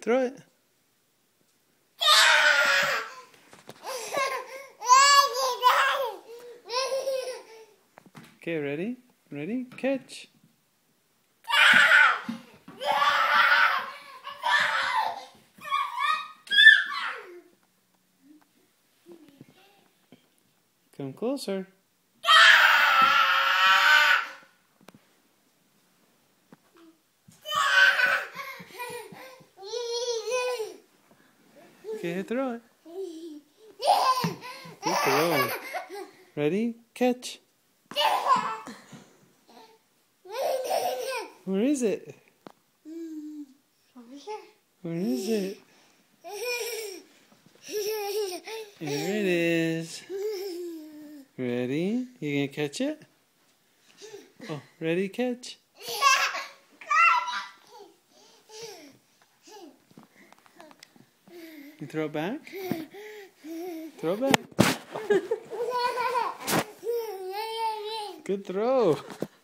Throw it. Okay, ready? Ready? Catch. Come closer. Okay, throw it. Good throw. Ready? Catch. Where is it? Where is it? Here it is. Ready? You gonna catch it? Oh, ready? Catch. You throw it back? Throw it back. Good throw.